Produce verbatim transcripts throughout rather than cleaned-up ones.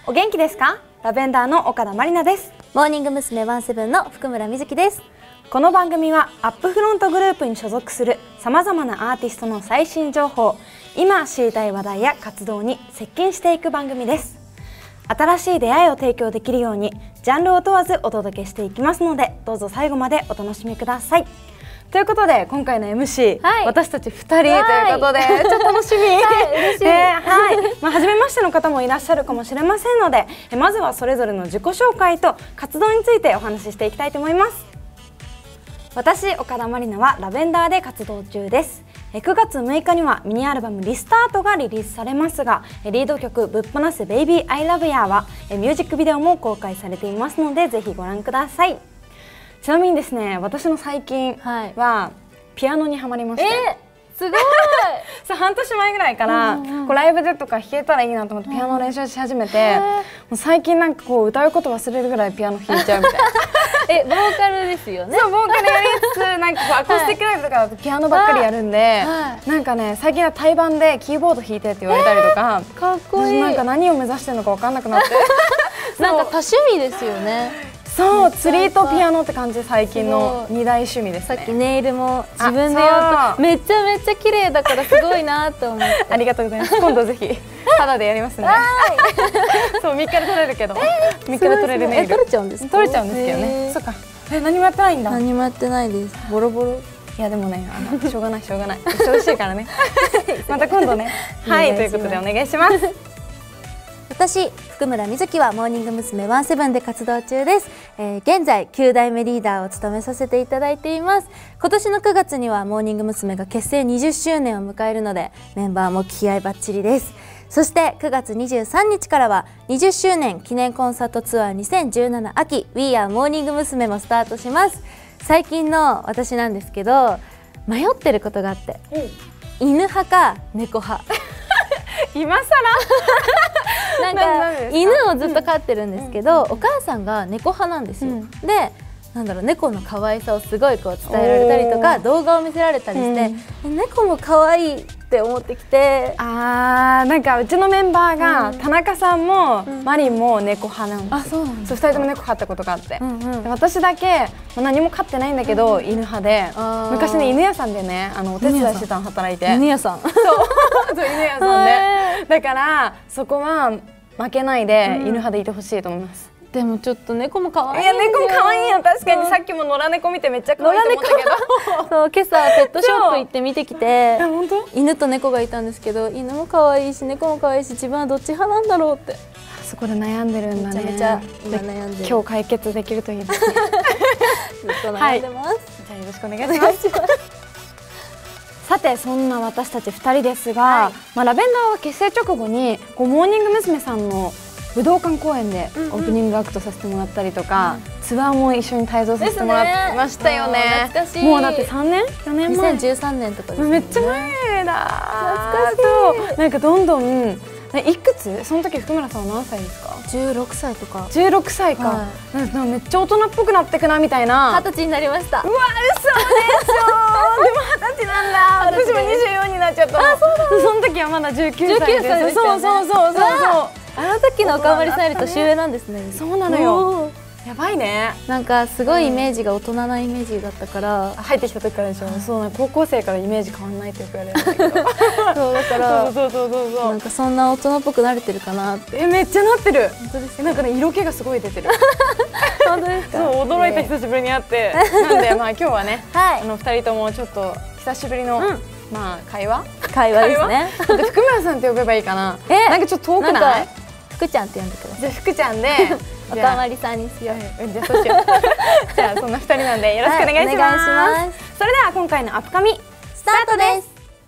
お元気ですか？ラベンダーの岡田まりなです。 モーニング娘。ワンセブンの福村瑞希です。 この番組はアップフロントグループに所属するさまざまなアーティストの最新情報、今知りたい話題や活動に接近していく番組です。新しい出会いを提供できるようにジャンルを問わずお届けしていきますので、どうぞ最後までお楽しみください。ということで今回の エムシー、はい、私たちふたりということで、はい、ちょっと楽しみ、はい、嬉しい、えーはいまあ、初めましての方もいらっしゃるかもしれませんので、えまずはそれぞれの自己紹介と活動についてお話ししていきたいと思います。私岡田まりなはラベンダーで活動中です。くがつむいかにはミニアルバムリスタートがリリースされますが、リード曲ぶっ放すベイビーアイラブヤーはミュージックビデオも公開されていますので、ぜひご覧ください。ちなみにですね、私の最近はピアノにハマりました。 えー、すごいそう半年前ぐらいからうん、うん、こうライブでとか弾けたらいいなと思ってピアノを練習し始めて、もう最近なんかこう歌うこと忘れるぐらいピアノ弾いちゃうみたいなえ、ボーカルですよね。 そう、ボーカルやりつつなんかこうアコースティックライブとかだとピアノばっかりやるんで、はい、なんかね最近は対バンでキーボード弾いてって言われたりとか、 えー、かっこいい。 なんか何を目指してるのか分かんなくなってなんか多趣味ですよね。 そう、釣りとピアノって感じ、最近の二大趣味ですね。 さっきネイルも自分でやるとめちゃめちゃ綺麗だからすごいなと思って。 ありがとうございます。今度ぜひタダでやりますね。そうみっかで取れるけど、みっかで取れるネイル。 取れちゃうんですか？ 取れちゃうんですけどね。そっか。え、何もやってないんだ。 何もやってないです。ボロボロ。 いやでもね、あのしょうがないしょうがない。忙しいからね。また今度ね。はい、ということでお願いします。 私、福村瑞希はモーニング娘。ワンセブンで活動中です。えー、現在きゅうだいめリーダーを務めさせていただいています。今年のくがつにはモーニング娘。が結成にじゅっしゅうねんを迎えるので、メンバーも気合いバッチリです。そしてくがつにじゅうさんにちからはにじゅっしゅうねん記念コンサートツアーにせんじゅうなな秋 We Are モーニング娘。もスタートします。最近の私なんですけど、迷ってることがあって、うん、犬派か猫派今更なんか犬をずっと飼ってるんですけど、お母さんが猫派なんですよ。で、なんだろう、猫の可愛さをすごいこう伝えられたりとか動画を見せられたりして、うん、猫も可愛いって思ってきて、 あー、なんかうちのメンバーが、うん、田中さんも、うん、マリンも猫派なんです。 あ、そうなんですか。 ふたりとも猫飼ったことがあって、うん、うん、私だけ何も飼ってないんだけど、うん、犬派で、昔ね犬屋さんでね、あのお手伝いしてたの、働いて。 犬屋さん。そうそう、犬屋さんで。だからそこは負けないで、うん、犬派でいてほしいと思います。 でもちょっと猫も可愛い。 いや、猫も可愛いよ。確かにさっきも野良猫見てめっちゃ可愛いと思ったけど、 そう今朝ペットショップ行って見てきて、 本当？ 犬と猫がいたんですけど、犬も可愛いし猫も可愛いし、自分はどっち派なんだろうって。 そこで悩んでるんだね。 めちゃめちゃ今悩んでる。 今日解決できるといいですね。 ずっと悩んでます。はい、 じゃあよろしくお願いします。さて、そんな私たちふたりですが、はい、まあラベンダーは結成直後にこうモーニング娘。さんの武道館公演でオープニングアクトさせてもらったりとか、うん、ツアーも一緒に帯同させてもらってましたよね。 懐かしい。 もうだってさんねんよねんまえ、 にせんじゅうさんねんとかですね。 めっちゃ前だ。 懐かしい。 なんかどんどんいくつ、その時福村さんは何歳ですか？ じゅうろくさいとか。 じゅうろくさいか、はい、なんかめっちゃ大人っぽくなってくなみたいな。 はたちになりました。 うわ、嘘でしょ。でもはたちなんだ。私もにじゅうよんになっちゃったの。あ、そうだ。その時はまだじゅうきゅうさいです。そうそうそうそうそう。 あの時の岡森さんより年上なんですね。 そうなのよ。やばいね。 なんかすごいイメージが大人なイメージだったから、 入ってきた時からでしょ。そう、高校生からイメージ変わんないってよく言われるんだけど。 そうだからそうそうそうそう、 なんかそんな大人っぽくなれてるかなって。 え、めっちゃなってる。本当です。なんかね、色気がすごい出てる。 本当ですか？ そう、驚いた、久しぶりに会って。なんでまあ今日はね、あのふたりともちょっと久しぶりのまあ会話会話ですね。 福村さんって呼べばいいかな。え、なんかちょっと遠くない？ 福ちゃんって呼んでください。 じゃあ福ちゃんで岡まりさんにしよう。 じゃあそうしよう。じゃあそんなふたりなんでよろしくお願いします。それでは今回のアップカミスタートです。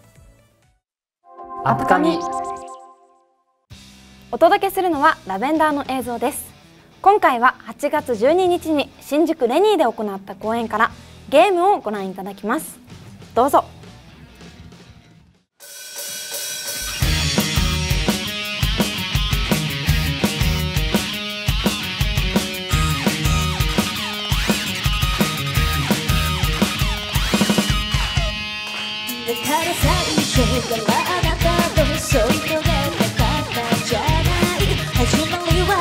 アップカミ。お届けするのはラベンダーの映像です。今回ははちがつじゅうににちに新宿レニーで行った公演からゲームをご覧いただきます。どうぞ。 だから最初からあなたと添い遂げたかったじゃない。始まりは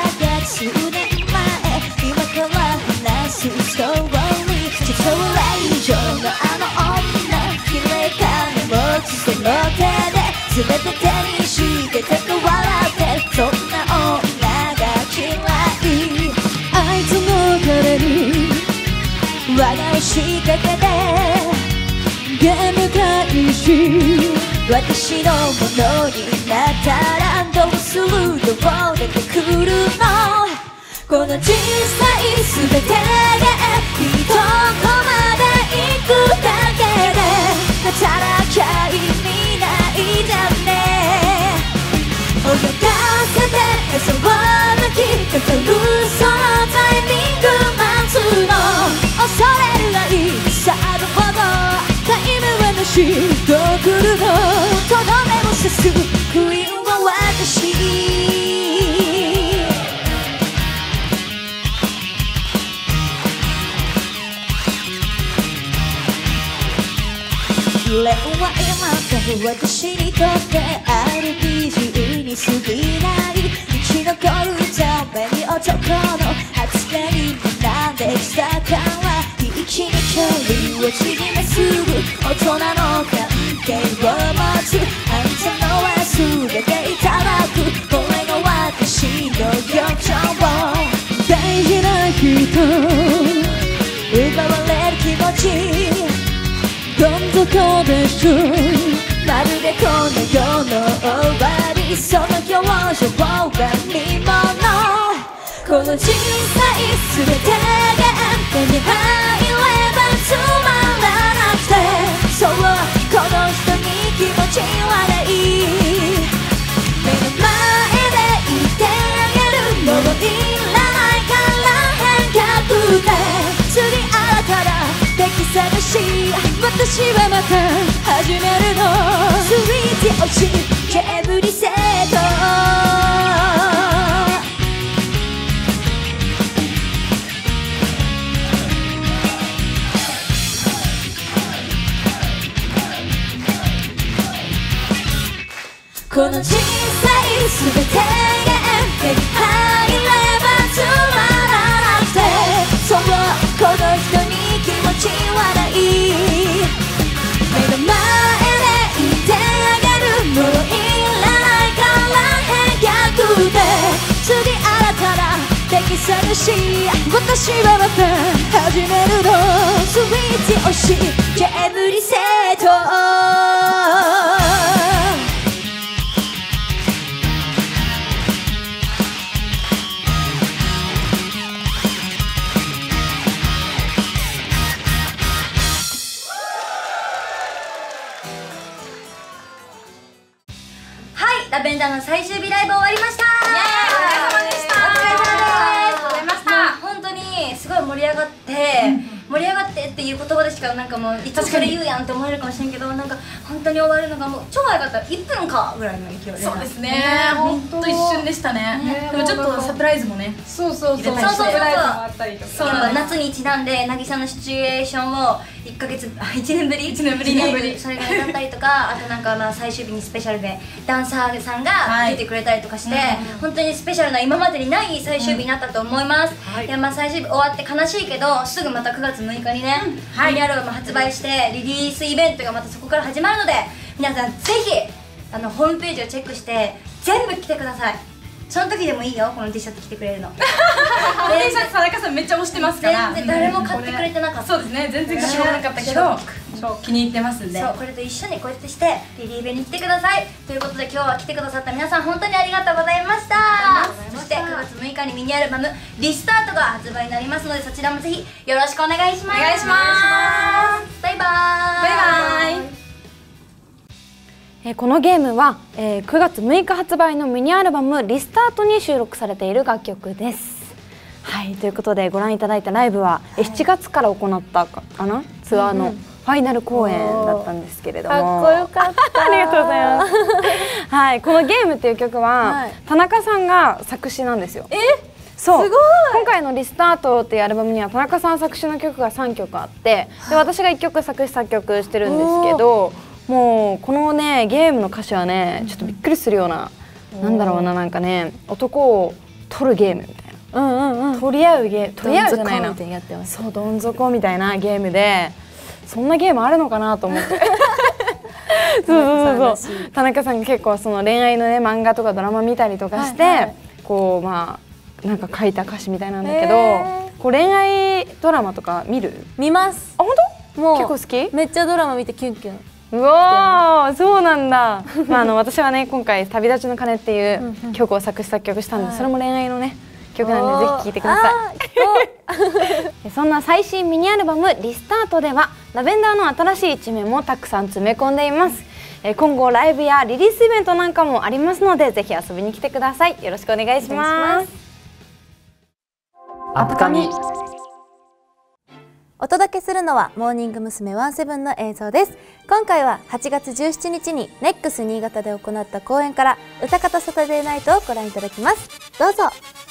にしててか笑ってそんな女が嫌いあいつの彼に輪が押しかけてゲーム開始私のものになったらどうするどう出てくるのこの小さい全てがいいとこまで行くだけで働きゃ意味ないじゃんね脅かせて餌を抜きかかるそのタイミング待つの恐れるがいいさるほどタイムはなしどう来るのとどめを刺すクイーンは私恋愛なんて私にとって アールピージー に過ぎない生き残るために男の初音に学んできたから一気に距離を縮めすぐ大人の関係を持つあんたのは全ていただくこれが私の欲情大事な人奪われる気持ちどん底でしょまるでこの世の終わりその表情が見物この小さい全てが手に入ればつまらなくてそうこの人に気持ち悪い目の前で言ってあげるもういらないから変革で次あなたら敵探し私はまた始めるのスイッチ押しケーリセットこの小さい全てが手に入ればつまらなくてそうこの人に気持ち悪い目の前で言ってあげるもういらないから変逆で次あなたら敵探し私はまた始めるのスイッチ押しケーリセットラベンダーの最終日ライブ終わりました。 イエーイ、お疲れ様でした。 お疲れ様です。 ありがとうございました。 本当にすごい盛り上がって、盛り上がってっていう言葉でしかなんかもういつもそれ言うやんって思えるかもしれんけど、なんか本当に終わるのがもう超早かった。いっぷんかぐらいの勢いで。 そうですね。本当一瞬でしたね。でもちょっとサプライズもね。 そうそうそう。 そうそうそう。 サプライズもあったりとか。 そうなんだ。夏にちなんで渚のシチュエーションをいっかげつあいちねんぶりいちねんぶりにそれがだったりとか、あとなんかまあ最終日にスペシャルでダンサーさんが出てくれたりとかして、本当にスペシャルな今までにない最終日になったと思います。いやまあ最終日終わって悲しいけど、すぐまたくがつむいかにねミニアルバム発売してリリースイベントがまたそこから始まるので、皆さんぜひあのホームページをチェックして全部来てください。その時でもいいよ、この T シャツ着てくれるの。 T シャツ田中さんめっちゃ推してますから、 全然誰も買ってくれてなかった。 そうですね、全然買ってくれなかったけど気に入ってますんで、 そうこれと一緒にこうやってしてリリーベに来てくださいということで、今日は来てくださった皆さん本当にありがとうございました。そしてくがつむいかにミニアルバム「リスタート」が発売になりますので、そちらもぜひよろしくお願いします。 お願いします。 バイバーイ。 バイバイ。 えーこのゲームは、えーくがつむいか発売のミニアルバム「リスタート」に収録されている楽曲です。はい、ということでご覧いただいたライブは、はい、しちがつから行ったかなツアーのファイナル公演だったんですけれども、 かっこよかったありがとうございますはい、この「ゲーム」っていう曲は、はい、田中さんが作詞なんですよ。えそう、すごい。今回の「リスタート」っていうアルバムには田中さん作詞の曲がさんきょくあって、で私がいっきょく作詞作曲してるんですけど、もうこのねゲームの歌詞はねちょっとびっくりするような、なんだろうな、なんかね男を取るゲームみたいな、うんうんうん、取り合うゲーム、取り合うじゃないな、そうどん底みたいなゲームで、そんなゲームあるのかなと思ってそうそうそう田中さんが結構その恋愛のね漫画とかドラマ見たりとかして、はいはい、こうまあなんか書いた歌詞みたいなんだけど、こう恋愛ドラマとか見る？見ます。あ、本当？もう結構好き？めっちゃドラマ見てキュンキュン。うわー、そうなんだ。まああの私はね今回旅立ちの鐘っていう曲を作詞作曲したんで、それも恋愛のね曲なんでぜひ聴いてください。そんな最新ミニアルバム「リスタート」ではラベンダーの新しい一面もたくさん詰め込んでいます。今後ライブやリリースイベントなんかもありますのでぜひ遊びに来てください。よろしくお願いします。 アップカミお届けするのはモーニング娘。ワンセブンの映像です。今回ははちがつじゅうしちにちにネックス新潟で行った公演から歌方サタデーナイトをご覧いただきます。どうぞ。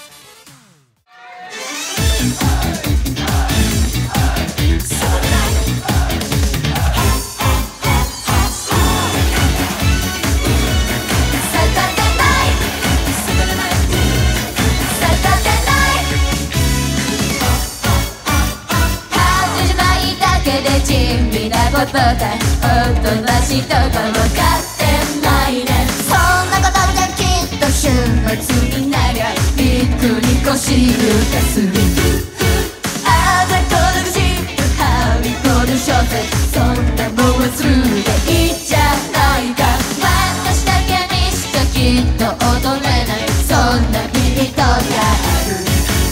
地味なことだおとなしいとか分かってないね。そんなことじゃきっと週末になりゃびっくり腰抜かす。あざこの口はびこる小説そんなもんはスルーでいいじゃないか。私だけにしかきっと踊れないそんなビートがある。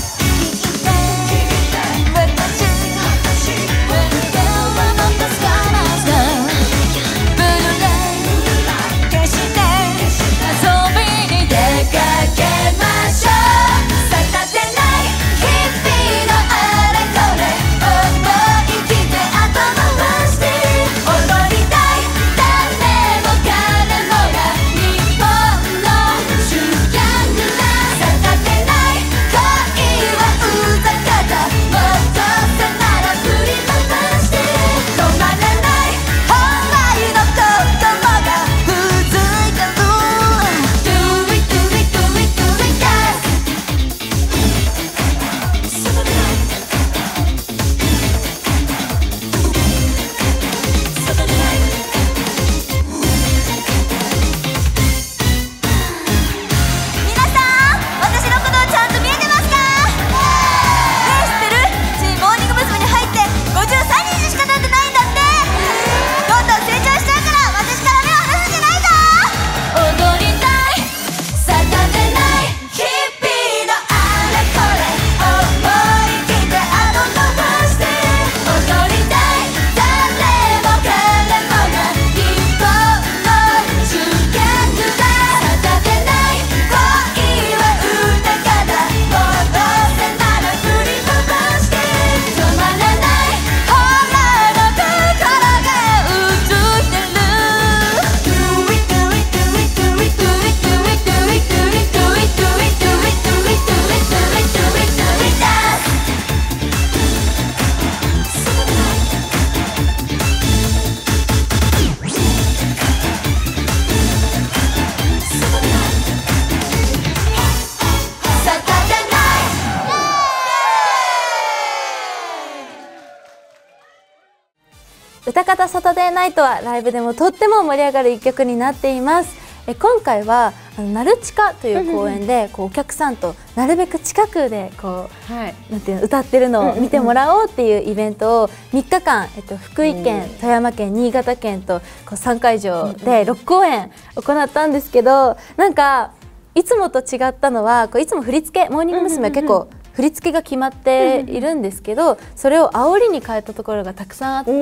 歌方サタデーナイトはライブでもとっても盛り上がる一曲になっています。え今回はあのナルチカという公演でこうお客さんとなるべく近くでこう、はい、なんていうの歌ってるのを見てもらおうっていうイベントをみっかかん、えっと、福井県、富山県、新潟県とこうさんかいじょうでろっこうえん行ったんですけど、なんかいつもと違ったのはこういつも振り付けモーニング娘。は結構振り付けが決まっているんですけど、それを煽りに変えたところがたくさんあって、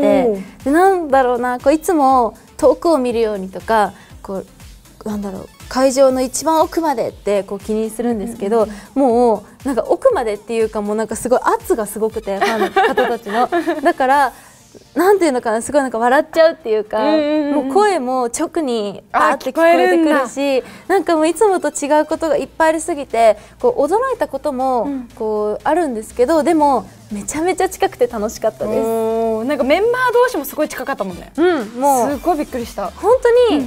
でなんだろうなこういつも遠くを見るようにとかこうなんだろう会場の一番奥までってこう気にするんですけど、もうなんか奥までっていうかもうなんかすごい圧がすごくてファンの方たちのだからなんていうのかなすごいなんか笑っちゃうっていうか、もう声も直にバーって聞こえてくるし、なんかもういつもと違うことがいっぱいありすぎてこう驚いたこともこうあるんですけど、でもめちゃめちゃ近くて楽しかったです。 なんかメンバー同士もすごい近かったもんね。うん、もうすごいびっくりした。 本当に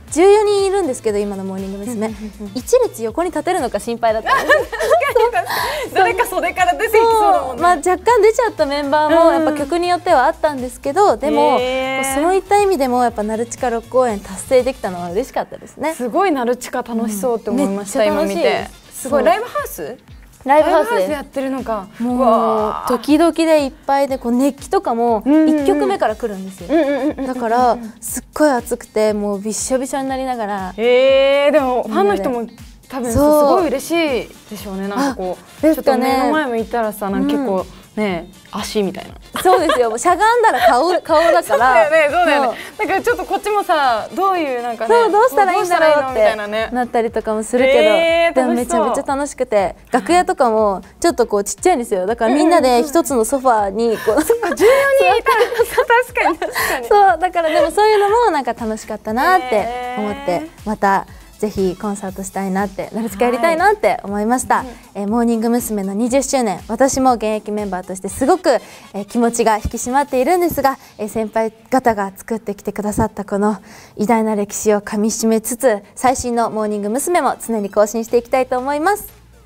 じゅうよにんいるんですけど今のモーニング娘。一列横に立てるのか心配だったんです。 誰か袖から出てきそうだもんね。 まあ若干出ちゃったメンバーもやっぱ曲によってはあったんですけど、でもこうそういった意味でもやっぱナルチカろく公演達成できたのは嬉しかったですね。 すごいナルチカ楽しそうって思いました、今見て。すごいライブハウス？ ライブハウスでやってるのか。 もう時々でいっぱいでこう熱気とかもいっきょくめから来るんですよ。だからすっごい暑くてもうびっしょびしょになりながら。 えー、でもファンの人も多分すごい嬉しいでしょうね。なんかこうちょっと目の前向いたらさ、なんか結構ね足みたいな。 そうですよ。しゃがんだら顔顔だから。そうだよね、そうだよね。だからちょっとこっちもさ、どういうなんかね、 そうどうしたらいいんだろうってなったりとかもするけど、でもめちゃめちゃ楽しくて、楽屋とかもちょっとこうちっちゃいんですよ。だからみんなで一つのソファーにこうじゅうよにんいたら確かに確かに。 そうだからでもそういうのもなんか楽しかったなって思って、またぜひコンサートしたいなって、ナルチカやりたいなって思いました。はい、えー、モーニング娘。のにじゅっしゅうねん、私も現役メンバーとしてすごく、えー、気持ちが引き締まっているんですが、えー、先輩方が作ってきてくださったこの偉大な歴史をかみしめつつ、最新のモーニング娘。も常に更新していきたいと思います。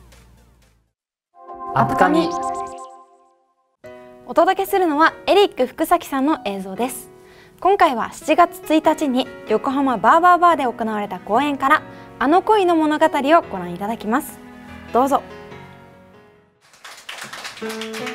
アップカミ。お届けするのはエリック福崎さんの映像です。今回はしちがつついたちに横浜バーバーバーで行われた公演からあの恋の物語をご覧いただきます。どうぞ。 ちょ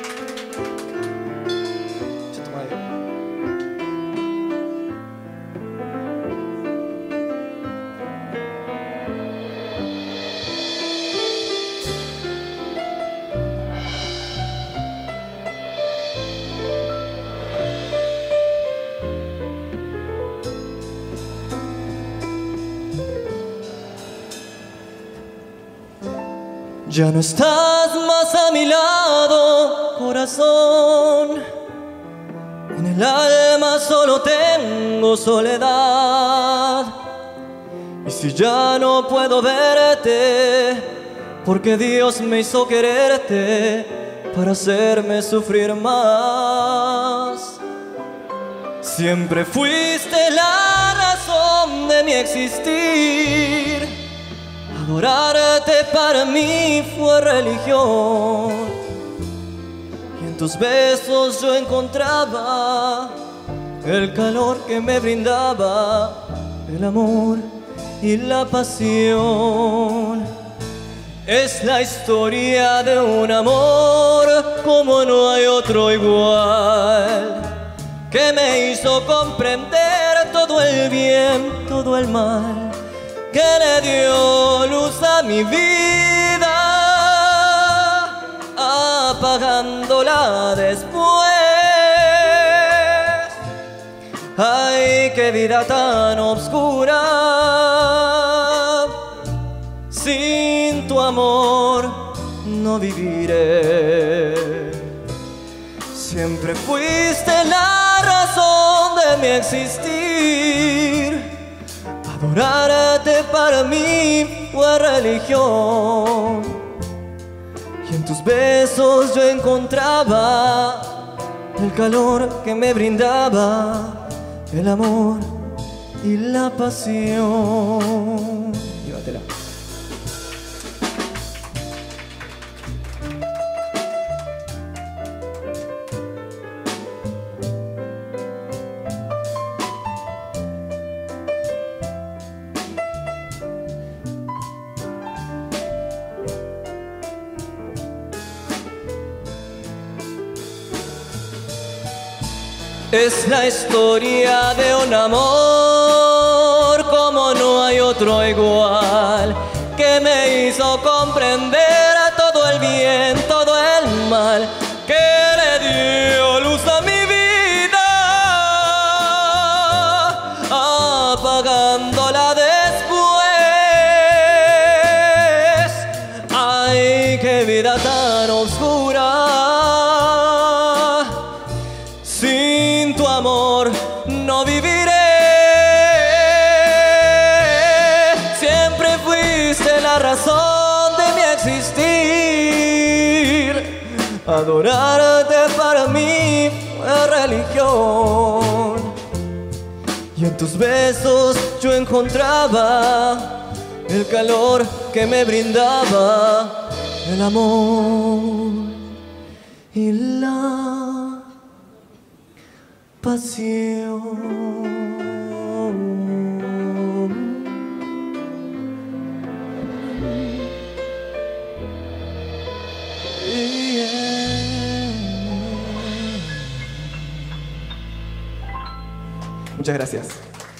っと前よ。Ya no estás más a mi lado, corazón. En el alma solo tengo soledad. Y si ya no puedo verte, porque Dios me hizo quererte para hacerme sufrir más. Siempre fuiste la razón de mi existir. Adorarte para mí fue religión, y en tus besos yo encontraba el calor que me brindaba el amor y la pasión. Es la historia de un amor como no hay otro igual, que me hizo comprender todo el bien, todo el mal, que le dio luz a mi vida, apagándola después. Ay, qué vida tan oscura, sin tu amor no viviré. Siempre fuiste la razón de mi existir. Adorarte para mí fue religión, y en tus besos yo encontraba el calor que me brindaba el amor y la pasión. Llévatela. Es la historia de un amor como no hay otro igual, que me hizo comprender a todo el bien, todo el mal, que le dio luz a mi vida, apagándola después. Ay, qué vida tan oscura, no viviré. Siempre fuiste la razón de mi existir. Adorarte para mí fue religión, Y en tus besos yo encontraba el calor que me brindaba el amor y la pasión. Muchas gracias.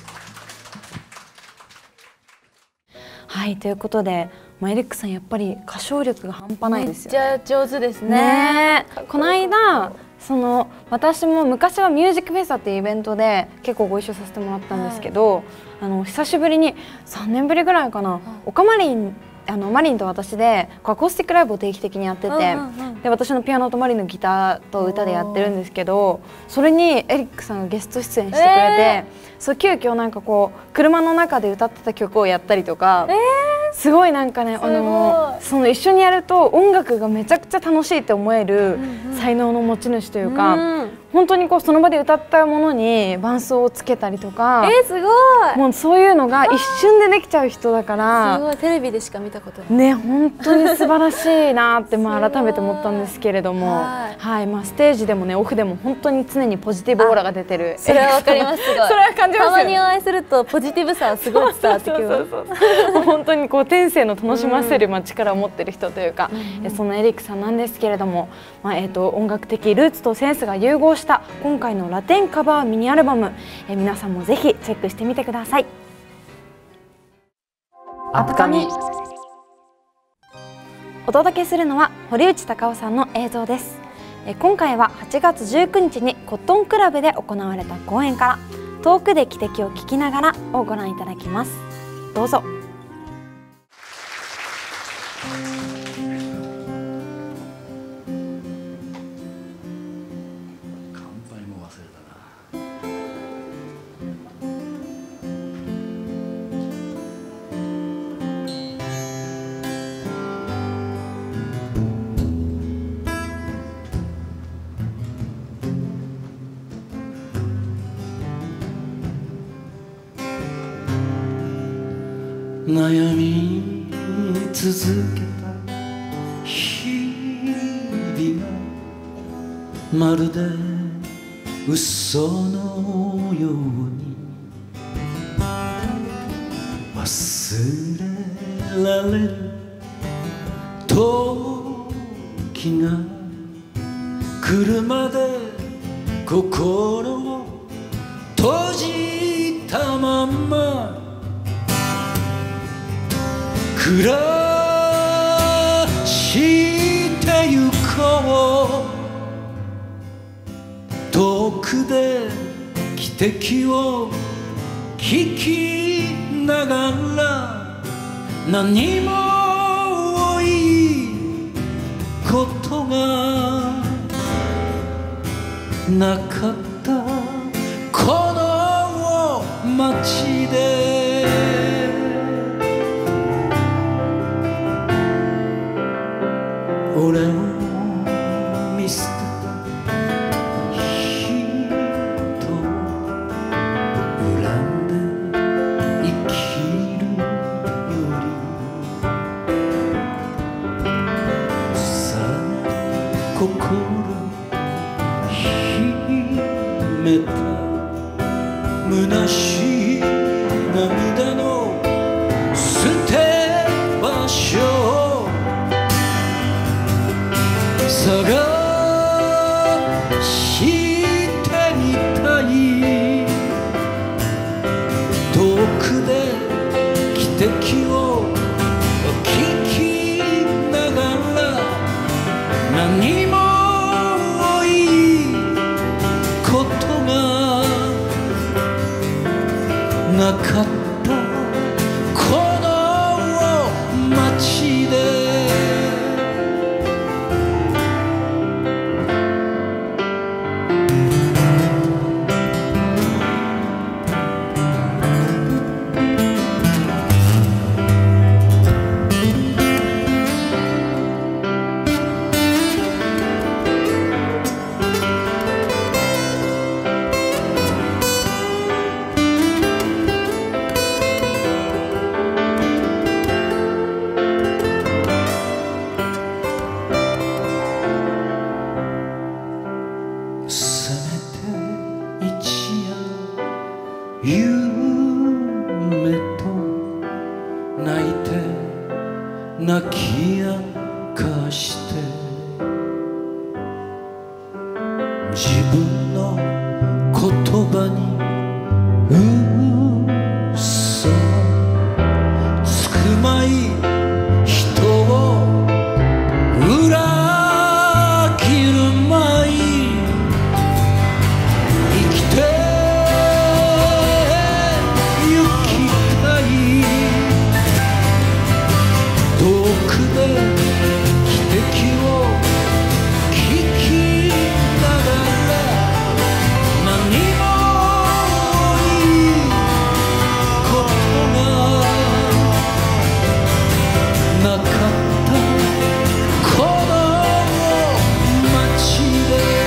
はい、ということで、まあ、エリックさんやっぱり歌唱力が半端ないですよね。 めっちゃ上手ですね。 ねえ、この間その私も昔はミュージックフェスタっていうイベントで結構ご一緒させてもらったんですけど、はい、あの久しぶりにさんねんぶりぐらいかな、オカマリンあのマリンと私でアコースティックライブを定期的にやってて、で私のピアノとマリンのギターと歌でやってるんですけど、それにエリックさんがゲスト出演してくれて、えー、そう急遽なんかこう車の中で歌ってた曲をやったりとか、えー、すごいなんかね、あのその一緒にやると音楽がめちゃくちゃ楽しいって思える才能の持ち主というか、うんうん、本当にこうその場で歌ったものに伴奏をつけたりとか、 えー、すごい、 もうそういうのが一瞬でできちゃう人だから、 すごいテレビでしか見たことないね、本当に素晴らしいなってまあ改めて思ったんですけれども、はい、はい、まあステージでもねオフでも本当に常にポジティブオーラが出てる。 それはわかります。すごい。 それは感じますよね。 たまにお会いするとポジティブさはすごい伝わってきます。 本当にこう天性の楽しませるまあ力を持ってる人というか、うん、そのエリックさんなんですけれども、まあえっと音楽的ルーツとセンスが融合した今回のラテンカバーミニアルバム、え皆さんもぜひチェックしてみてください。 アップカミ。 お届けするのは堀内孝雄さんの映像です。え今回ははちがつじゅうくにちにコットンクラブで行われた公演から「遠くで汽笛を聞きながら」をご覧いただきます。どうぞ。 悩み続けた日々がまるで嘘のように忘れられる時が来るまで心を閉じたまんま暮らしてゆこう遠くで汽笛を聞きながら何もいいことがなかったこの街で俺を見捨てた人を恨んで生きるよりさあ心秘めた虚しい涙泣き明かして自分の言葉に嘘つくまい人を裏切るまい生きてゆきたい遠くで汽笛を聞きながら何もいいことがなかったこの街で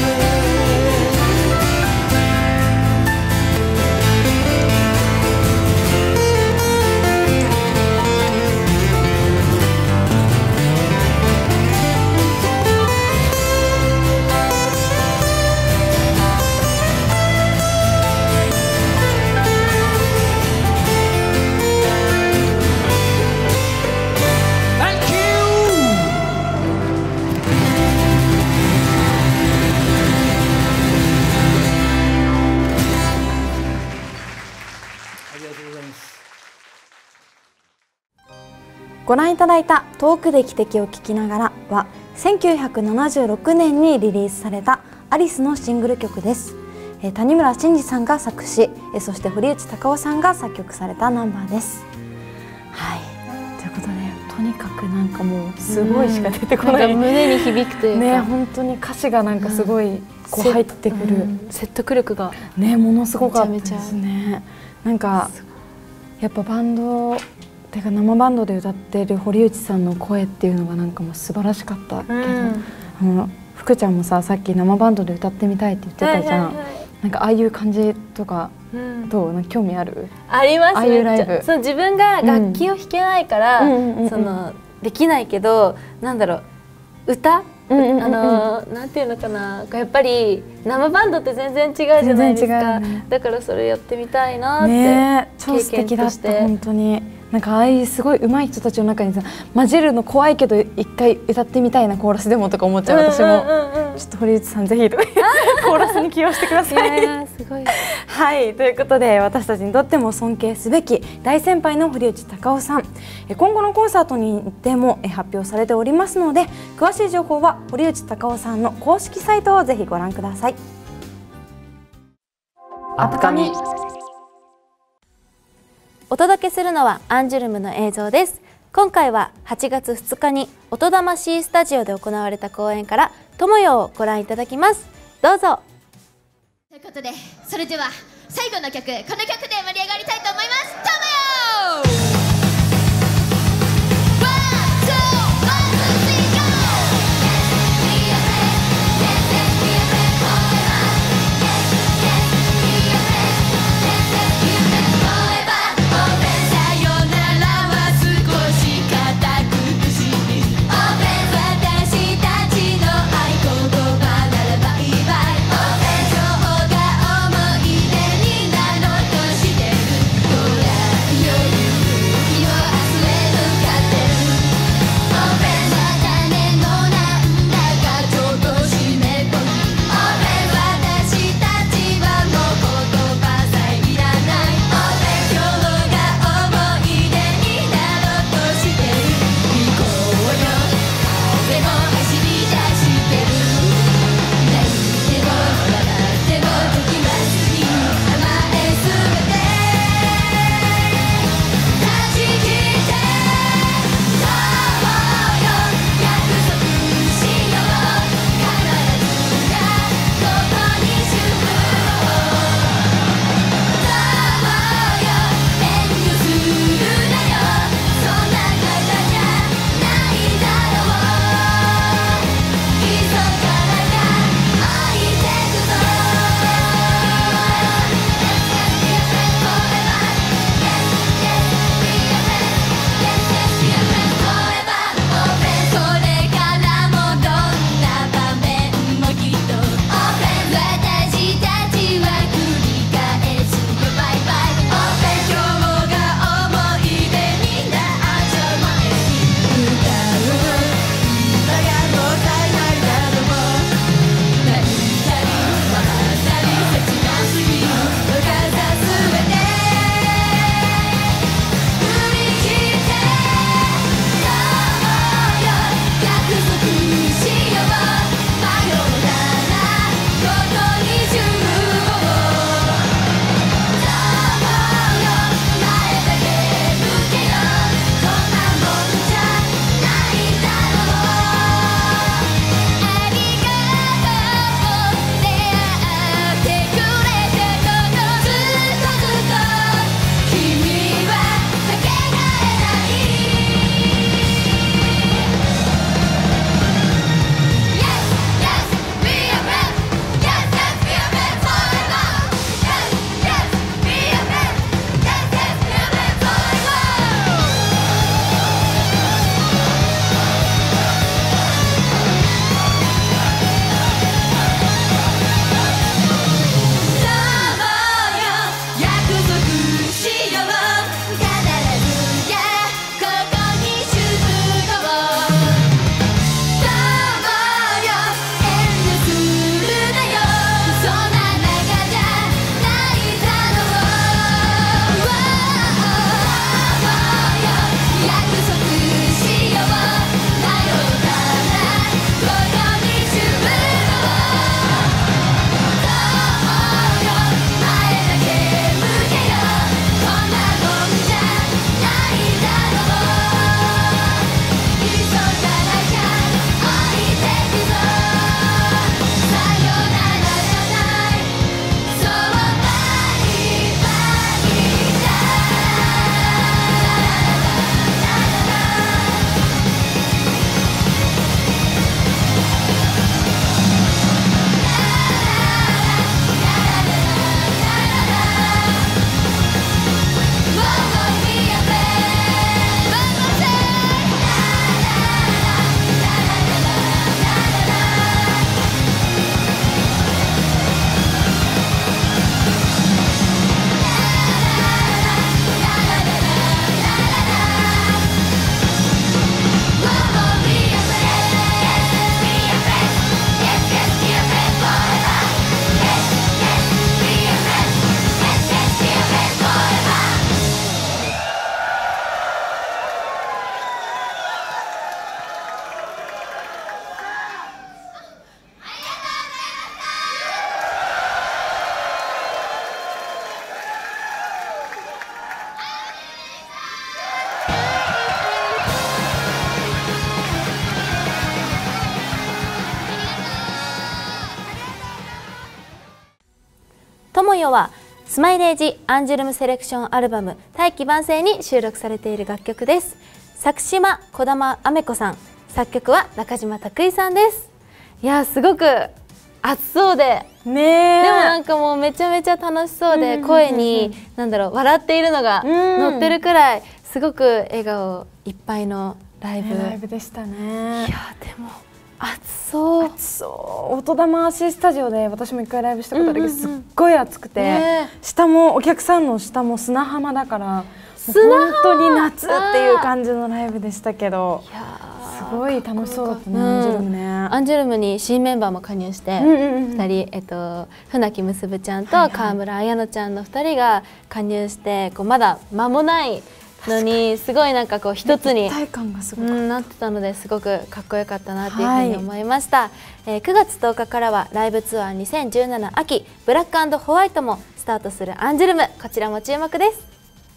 ご覧いただいた「遠くで汽笛を聞きながら」はせんきゅうひゃくななじゅうろくねんにリリースされたアリスのシングル曲です。えー、谷村新司さんが作詞、えー、そして堀内孝雄さんが作曲されたナンバーです。はい、ということでとにかくなんかもうすごいしか出てこない、 なんか胸に響くというかね、本当に歌詞がなんかすごいこう入ってくる、うん、 説得力がねものすごかったですめちゃめね。なんかやっぱバンドてか生バンドで歌ってる堀内さんの声っていうのがなんかもう素晴らしかったけど、うん、あの福ちゃんもささっき生バンドで歌ってみたいって言ってたじゃん、はいはいはい、なんかああいう感じとか、うん、どうなんか興味ある？ あります。 ああいうライブ、 その自分が楽器を弾けないから、うん、そのできないけどなんだろう歌、うんうんうん、あのなんていうのかな、やっぱり生バンドって全然違うじゃないですか、ね、だからそれやってみたいなって、ね、 超素敵だった本当に。なんかああいうすごい上手い人たちの中にさ混じるの怖いけど一回歌ってみたいなコーラスでもとか思っちゃう私も、ちょっと堀内さんぜひとかコーラスに起用してください。いやいやすごいはい、ということで私たちにとっても尊敬すべき大先輩の堀内孝雄さん、今後のコンサートに行っても発表されておりますので詳しい情報は堀内孝雄さんの公式サイトをぜひご覧ください。 アップカミお届けするのはアンジュルムの映像です。今回ははちがつふつかに音玉 C スタジオで行われた公演から友よをご覧いただきます。どうぞ。 ということでそれでは最後の曲、この曲で盛り上がりたいと思います。友よ本よはスマイレージアンジュルムセレクションアルバム大器晩成に収録されている楽曲です。作詞は児玉雨子さん、作曲は中島拓井さんです。いやすごく熱そうで、ね、でもなんかもうめちゃめちゃ楽しそうで、声になんだろう笑っているのが乗ってるくらいすごく笑顔いっぱいのライブ、 ね、ライブでしたね。 いやでも暑そう暑そう。音玉 C スタジオで私も一回ライブしたことあるけど、すっごい暑くて、ね、下もお客さんの下も砂浜だから本当に夏っていう感じのライブでしたけど、いやすごい楽しそうだったね、アンジュルムね。 アンジュルムに新メンバーも加入してふたり、えっと、船木むすぶちゃんと川村彩乃ちゃんのふたりが加入して、こうまだ間もないのにすごいなんかこう一つになってたので、すごくかっこよかったなっていうふうに思いました。はい、えー、くがつとおかからはライブツアーにせんじゅうなな秋ブラック&ホワイトもスタートするアンジュルム、こちらも注目です。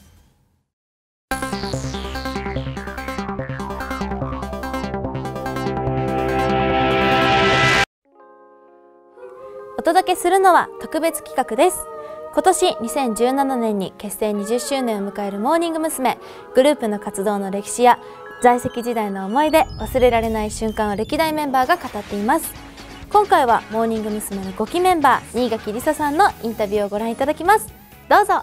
お届けするのは特別企画です。今年にせんじゅうななねんに結成にじゅっしゅうねんを迎えるモーニング娘。グループの活動の歴史や在籍時代の思い出、忘れられない瞬間を歴代メンバーが語っています。今回はモーニング娘。のごきメンバー新垣梨沙さんのインタビューをご覧いただきます。どうぞ。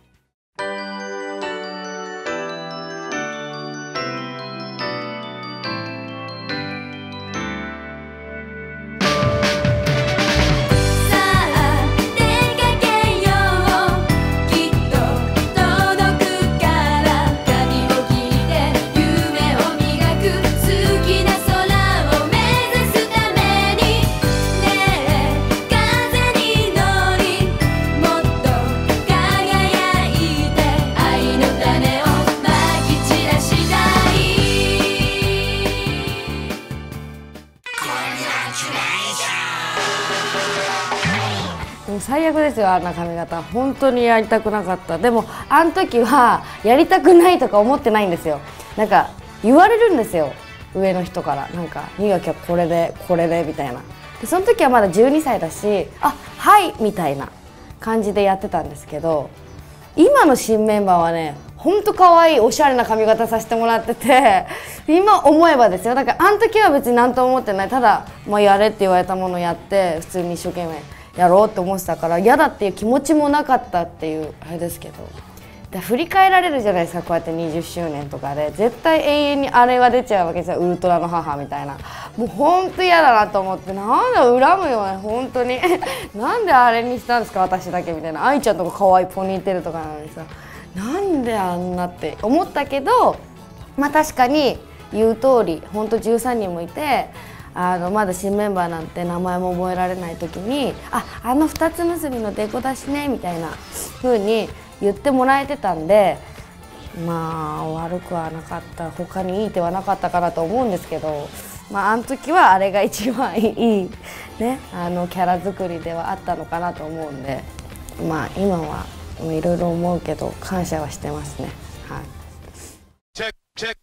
最悪ですよ、あんな髪型。本当にやりたくなかった。でもあの時はやりたくないとか思ってないんですよ。なんか言われるんですよ、上の人から。なんか新垣はこれでこれでみたいな。でその時はまだじゅうにさいだし、あはいみたいな感じでやってたんですけど、今の新メンバーはね、ほんと可愛いおしゃれな髪型させてもらってて、今思えばですよ。だからあの時は別に何とも思ってない。ただ、まあ、やれって言われたものをやって普通に一生懸命やろうって思ってたから、嫌だっていう気持ちもなかったっていうあれですけど、で振り返られるじゃないですか、こうやってにじゅっしゅうねんとかで絶対永遠にあれが出ちゃうわけですよ、ウルトラの母みたいな。もうほんと嫌だなと思って、なんだ恨むよね本当になんであれにしたんですか私だけみたいな。愛ちゃんとか可愛いポニーテールとかなのにさ、なんであんなって思ったけど、まあ確かに言う通りほんとじゅうさんにんもいて、あのまだ新メンバーなんて名前も覚えられない時に「ああの二つ結びのデコだしね」みたいな風に言ってもらえてたんで、まあ悪くはなかった、他にいい手はなかったかなと思うんですけど、まああの時はあれが一番いいね、あのキャラ作りではあったのかなと思うんで、まあ今はいろいろ思うけど感謝はしてますね。はい。チェックチェック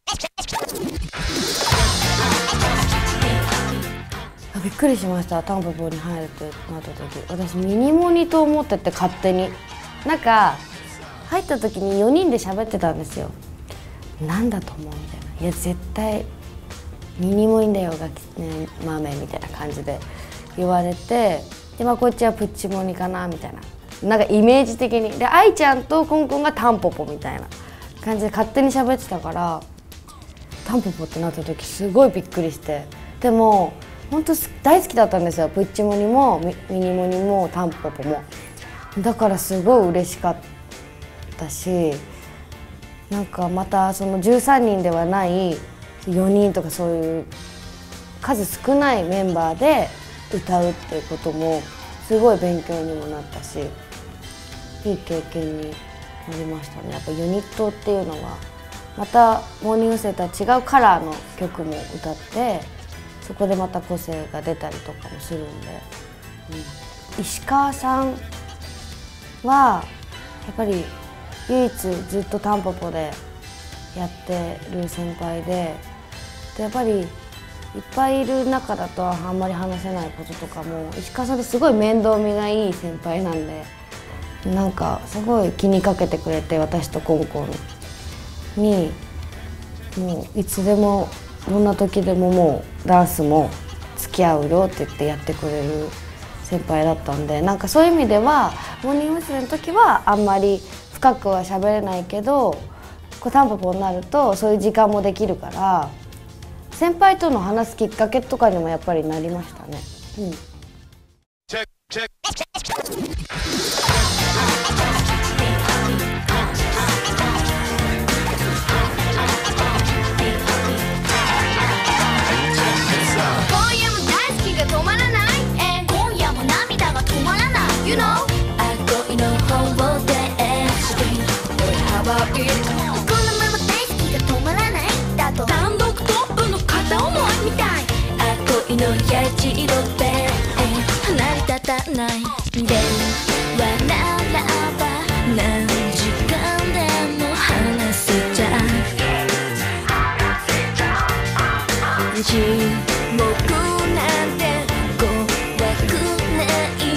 びっくりしました。タンポポに入るってなった時、私ミニモニと思ってて、勝手になんか入った時によにんで喋ってたんですよ。なんだと思うみたいな。いや絶対ミニモニだよガキね豆みたいな感じで言われて、でまあこっちはプッチモニかなみたいな、なんかイメージ的に。で愛ちゃんとコンコンがタンポポみたいな感じで勝手に喋ってたから、タンポポってなった時すごいびっくりして、でも本当大好きだったんですよ、プッチモニもミニモニもタンポポも。だからすごい嬉しかったし、なんかまたそのじゅうさんにんではないよにんとかそういう数少ないメンバーで歌うっていうこともすごい勉強にもなったし、いい経験になりましたね。やっぱユニットっていうのはまたモーニング娘。とは違うカラーの曲も歌って、そこでまた個性が出たりとかもするんで、うん、石川さんはやっぱり唯一ずっとタンポポでやってる先輩で、でやっぱりいっぱいいる中だとあんまり話せないこととかも石川さんってすごい面倒見がいい先輩なんで、 なんかすごい気にかけてくれて、私とコンコンにもういつでもどんな時でももうダンスも付き合うよって言ってやってくれる先輩だったんで、なんかそういう意味ではモーニング娘。の時はあんまり深くは喋れないけど、こうタンポポになるとそういう時間もできるから、先輩との話すきっかけとかにもやっぱりなりましたね。うん、 You know 恋の方でこのまま大好きが止まらないだと単独トップの片思いみたい恋の矢印で離れ立たないではならば何時間でも話せちゃう沈黙なんて怖くない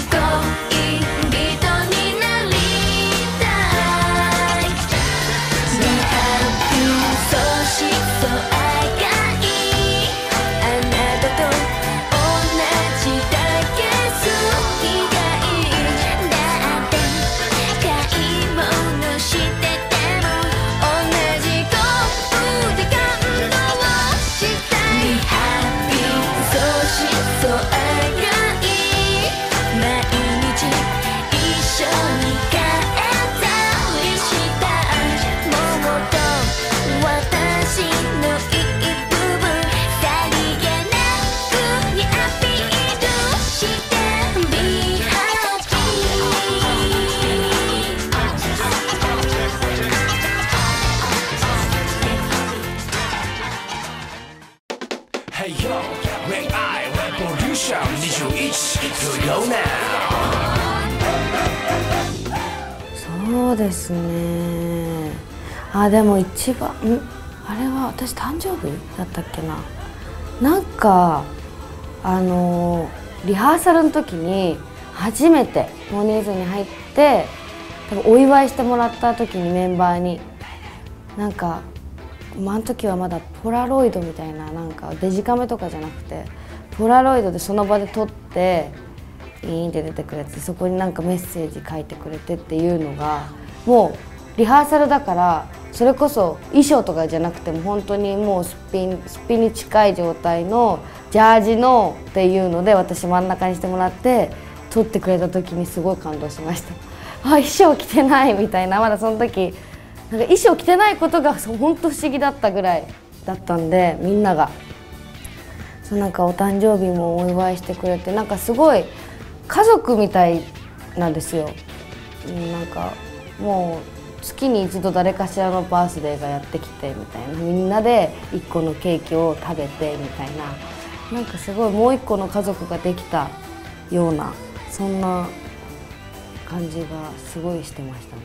そうですね。あ、でも一番んあれは私誕生日だったっけな。なんかあのリハーサルの時に初めてモーニング娘。に入って多分お祝いしてもらった時にメンバーになんか、まあ、あの時はまだポラロイドみたいな、なんかデジカメとかじゃなくてポラロイドでその場で撮ってイーンって出てくるやつ、そこになんかメッセージ書いてくれてっていうのがもうリハーサルだから、それこそ衣装とかじゃなくても本当にもうすっぴんすっぴんに近い状態のジャージのっていうので私真ん中にしてもらって撮ってくれた時にすごい感動しました。あ、衣装着てないみたいな、まだその時なんか衣装着てないことが本当不思議だったぐらいだったんで、みんながそうなんかお誕生日もお祝いしてくれて、なんかすごい家族みたいなんですよ。なんかもう月に一度誰かしらのバースデーがやってきてみたいな、みんなで一個のケーキを食べてみたいな、なんかすごいもう一個の家族ができたような、そんな感じがすごいしてましたね。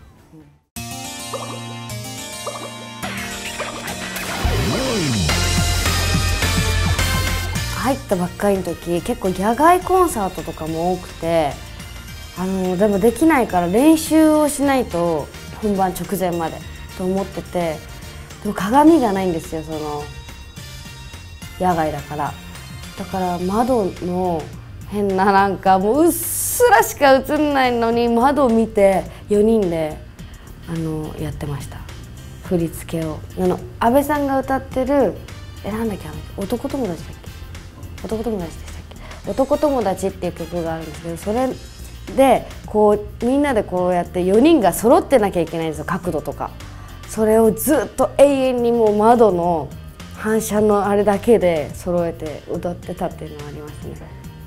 入ったばっかりの時結構野外コンサートとかも多くて、あのでもできないから練習をしないと本番直前までと思ってて、でも鏡がないんですよ、その野外だから。だから窓の変ななんかもううっすらしか映んないのに窓を見てよにんであのやってました、振り付けを。あの阿部さんが歌ってるえなんだっけ、あの男友達だっけ男友達でしたっけ男友達っていう曲があるんですけど、それでこうみんなでこうやってよにんが揃ってなきゃいけないんですよ、角度とか。それをずっと永遠にもう窓の反射のあれだけで揃えて踊ってたっていうのはありますね。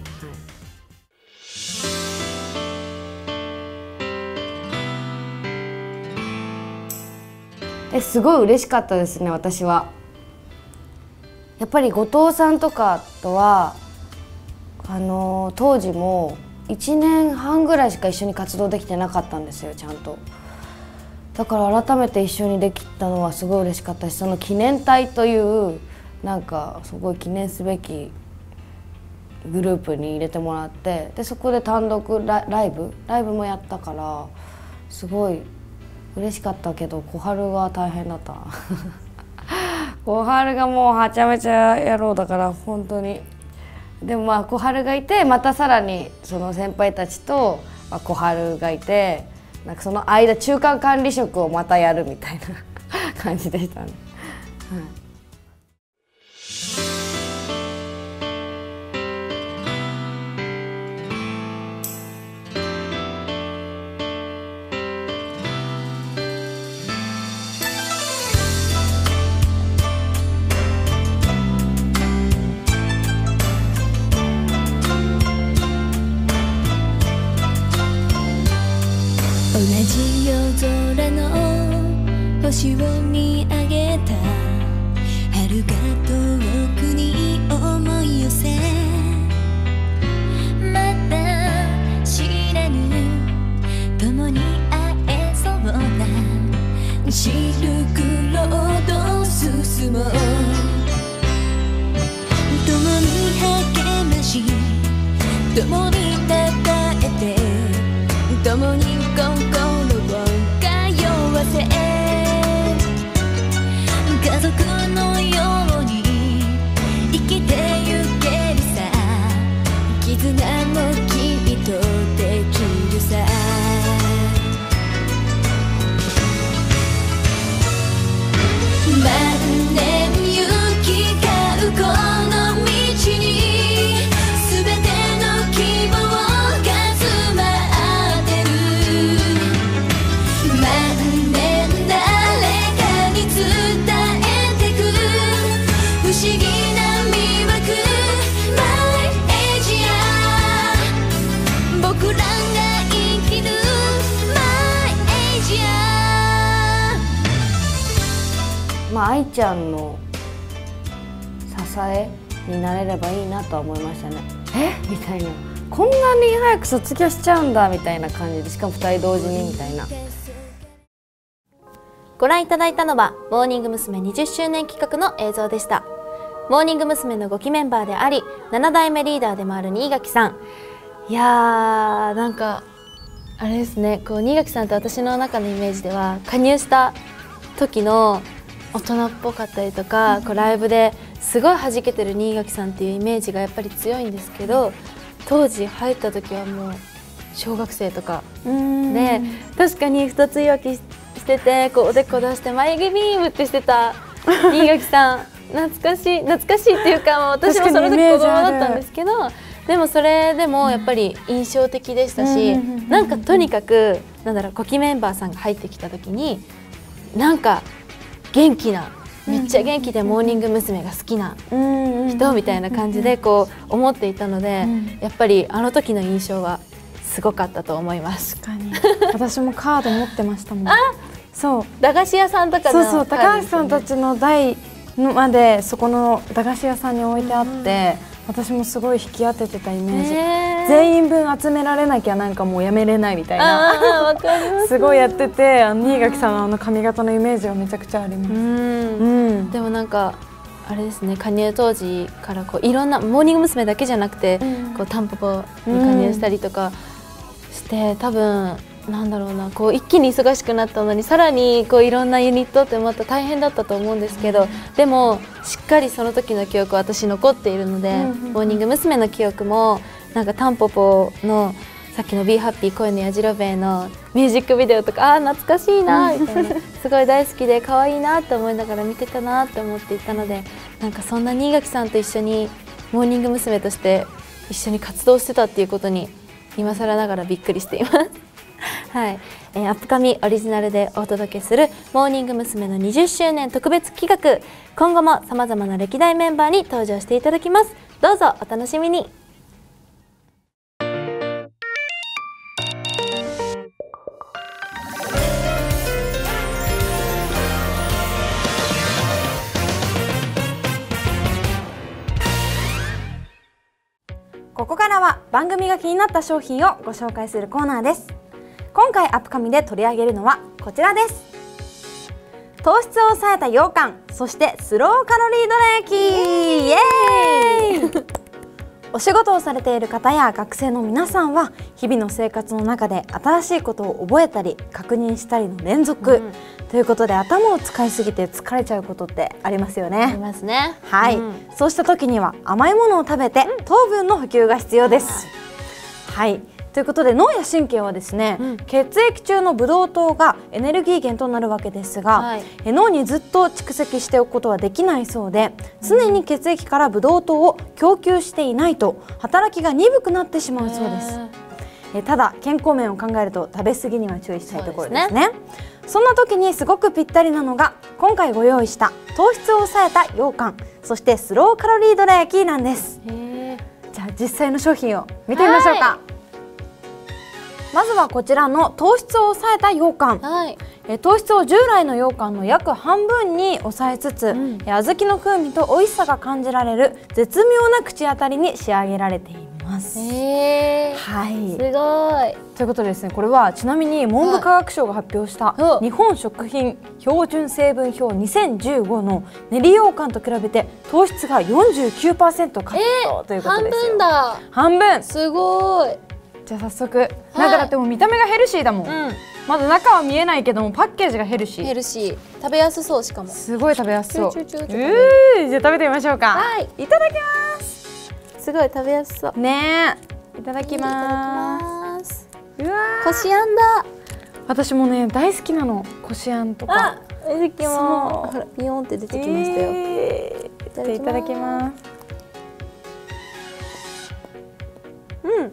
はい、えすごい嬉しかったですね、私は。やっぱり後藤さんとかとはあの当時もいちねんはんぐらいしか一緒に活動できてなかったんですよ、ちゃんと。だから改めて一緒にできたのはすごい嬉しかったし、その記念隊というなんかすごい記念すべきグループに入れてもらって、でそこで単独ラライブライブもやったから、すごい嬉しかったけど、小春は大変だった小春がもうはちゃめちゃ野郎だから、本当に。でもまあ小春がいて、またさらにその先輩たちと、まあ、小春がいて、なんかその間中間管理職をまたやるみたいな感じでしたね。はい、 同じ夜空の星を見上げた遥か遠くに思い寄せ、まだ知らぬ共に会えそうなシルクロード進もう、共に励まし共にたたえて、共に心を通わせ、家族のように生きてゆけるさ、絆もきっとできるさ。万年行き交うこの道に、全ての希望が詰まってる。万年誰かに伝えてく不思議な魅惑、マイエイジア、僕らが生きるマイエイジア。 まあ愛ちゃんの支えになれればいいなとは思いましたね。えみたいな、こんなに早く卒業しちゃうんだみたいな感じで、しかもふたり同時にみたいな。 ご覧いただいたのはモーニング娘。にじゅっしゅうねん企画の映像でした。モーニング娘。のごきメンバーでありなな代目リーダーでもある新垣さん、いやーなんかあれですね、こう新垣さんって私の中のイメージでは加入した時の大人っぽかったりとか、こうライブですごい弾けてる新垣さんっていうイメージがやっぱり強いんですけど、当時入った時はもう小学生とかで、確かに二つ言い訳してて、こうおでこ出して眉毛ビームってしてた新垣さん懐かしい懐かしいっていうか、私もその時子供だったんですけど、でもそれでもやっぱり印象的でしたし、なんかとにかくなんだろう、ごきメンバーさんが入ってきた時になんか元気な、めっちゃ元気でモーニング娘。が好きな人みたいな感じでこう思っていたので、やっぱりあの時の印象はすごかったと思います。 確かに私もカード持ってましたもん。 あ、 そう駄菓子屋さんとかの、 そうそう、高橋さんたちの代までそこの駄菓子屋さんに置いてあって、私もすごい引き当ててたイメージ、えー、全員分集められなきゃなんかもうやめれないみたいなすごいやってて、あの新垣さんのあの髪型のイメージがめちゃくちゃあります。うん、 うん、でもなんかあれですね、加入当時からこういろんなモーニング娘。だけじゃなくて、うん、こうタンポポに加入したりとかして、うん、多分なんだろうな、こう一気に忙しくなったのにさらにこういろんなユニットってまた大変だったと思うんですけど、うん、でもしっかりその時の記憶は私残っているので、うん、モーニング娘。の記憶もなんかタンポポのさっきの「ビーハッピー恋のやじろべえ」のミュージックビデオとか、あー懐かしいなみたいなすごい大好きで可愛いなと思いながら見てたなって思っていたので、なんかそんな新垣さんと一緒にモーニング娘。として一緒に活動してたっていうことに今更ながらびっくりしています。はい、えー、アップカミオリジナルでお届けするモーニング娘。のにじゅっしゅうねん特別企画、今後もさまざまな歴代メンバーに登場していただきます。どうぞお楽しみに。 ここからは番組が気になった商品をご紹介するコーナーです。今回アップカミで取り上げるのはこちらです。糖質を抑えた羊羹、そしてスローカロリーどら焼き、イエーイお仕事をされている方や学生の皆さんは日々の生活の中で新しいことを覚えたり確認したりの連続、うん、ということで頭を使いすぎて疲れちゃうことってありますよね。 ありますね。 はい、うん、そうした時には甘いものを食べて糖分の補給が必要です。うん、はいということで脳や神経はですね、うん、血液中のブドウ糖がエネルギー源となるわけですが、はい、え脳にずっと蓄積しておくことはできないそうで、常に血液からブドウ糖を供給していないと働きが鈍くなってしまうそうです。えただ健康面を考えると食べ過ぎには注意したいところですね。そんな時にすごくぴったりなのが今回ご用意した糖質を抑えた羊羹、そしてスローカロリーどら焼きなんです。じゃあ実際の商品を見てみましょうか。はい、まずはこちらの糖質を抑えた羊羹、はい、え糖質を従来の羊羹の約半分に抑えつつ、うん、小豆の風味と美味しさが感じられる絶妙な口当たりに仕上げられています。 へー、 はい、 すごい。 ということでですね、これはちなみに文部科学省が発表した日本食品標準成分表にせんじゅうごの練り羊羹と比べて糖質が よんじゅうきゅうパーセント カットということですよ。 半分だ。 半分。 すごい。 じゃあ早速、はい、なんかだってもう見た目がヘルシーだもん、うん、まだ中は見えないけどもパッケージがヘルシー。 ヘルシー、食べやすそう。しかもすごい食べやすそう。 チューチューチューえー、じゃあ食べてみましょうか。 はい、 いただきます。 すごい食べやすそうねえ。いただきます。うわー、こしあんだ。 私もね大好きなの、こしあんとか。 いただきます。ほらビヨンって出てきましたよ。 えー、いただきます。うんうん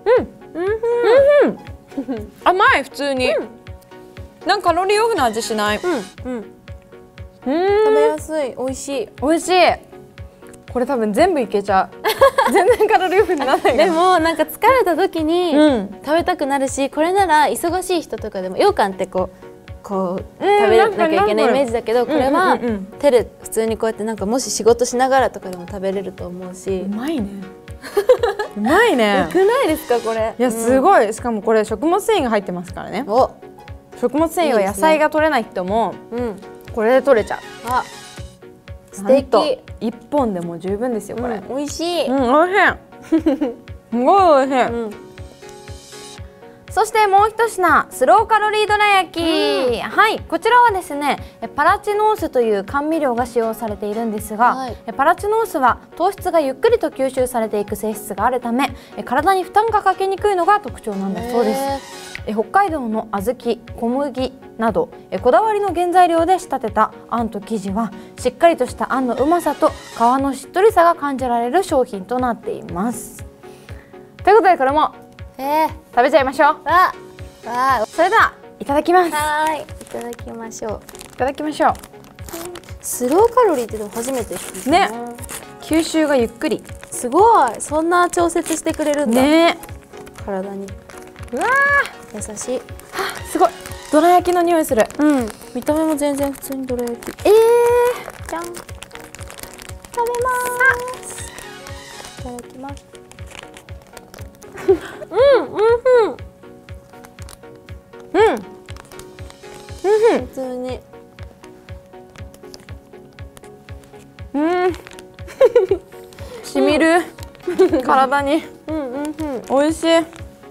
うんうん、甘い普通に、うん、なんかカロリーオフの味しない。うんうん、 食べやすい、美味しい。 美味しい。これ多分全部いけちゃう。全然カロリーオフにならない。 でもなんか疲れた時に食べたくなるし、これなら忙しい人とかでも羊羹ってこうこう食べなきゃいけないイメージだけど、これは手で普通にこうやってなんかもし仕事しながらとかでも食べれると思うし。 うまいね。うまいね。 よくないですかこれ。 いやすごい。しかもこれ食物繊維が入ってますからね。お、食物繊維は野菜が取れない人もこれで取れちゃう。あ、素敵。一本でも十分ですよこれ。 美味しい。 うん、美味しい。すごい美味しい。そしてもう一品、スローカロリーどら焼き、うん、はい、こちらはですねパラチノースという甘味料が使用されているんですが、はい、パラチノースは糖質がゆっくりと吸収されていく性質があるため体に負担がかけにくいのが特徴なんだそうです。北海道の小豆、小麦などこだわりの原材料で仕立てたあんと生地はしっかりとしたあんのうまさと皮のしっとりさが感じられる商品となっています。ということでこれもえー、食べちゃいましょう。わわそれではいただきます。 はい、いただきましょう。 いただきましょう。 スローカロリーってでも初めて聞いたね。 吸収がゆっくり。 すごい、そんな調節してくれるんだね、体に。 うわー、優しい。はあ、すごいどら焼きの匂いする。 うん、見た目も全然普通にどら焼き。 えー、 じゃん、食べますいただきます。うんうんうんうん普通にうんしみる体に。 うんうんうん、 美味しい。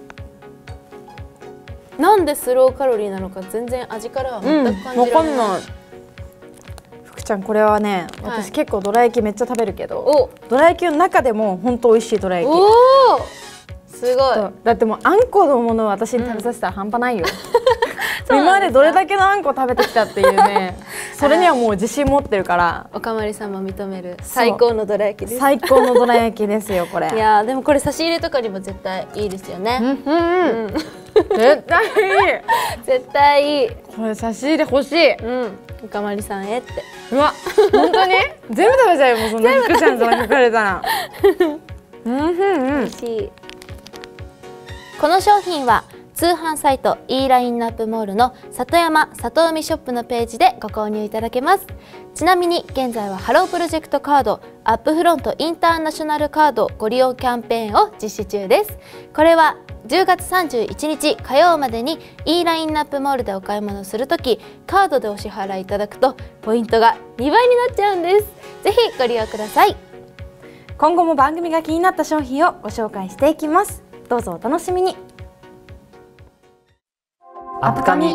なんでスローカロリーなのか全然味からは全く感じられない。わかんない。 福ちゃんこれはね、私結構どら焼きめっちゃ食べるけど、どら焼きの中でも本当美味しいどら焼き。 すごい。 だってもうあんこのものを私に食べさせたら半端ないよ。今までどれだけのあんこ食べてきたっていうね、それにはもう自信持ってるから。 おかまりさんも認める最高のどら焼きです。 最高のどら焼きですよこれ。 いやでもこれ差し入れとかにも絶対いいですよね。 うんうん。絶対いい。 絶対いい。 これ差し入れ欲しい。 うん。おかまりさんへって。 うわ、本当に？全部食べちゃうよもうそんな福ちゃんとか書かれたら。うんうんうん。 美味しい。この商品は通販サイト e ラインナップモールの里山里海ショップのページでご購入いただけます。ちなみに現在はハロープロジェクトカードアップフロントインターナショナルカードご利用キャンペーンを実施中です。これはじゅうがつさんじゅういちにち火曜までに e ラインナップモールでお買い物するときカードでお支払いいただくとポイントがにばいになっちゃうんです。ぜひご利用ください。 今後も番組が気になった商品をご紹介していきます。どうぞお楽しみに。 アップカミ。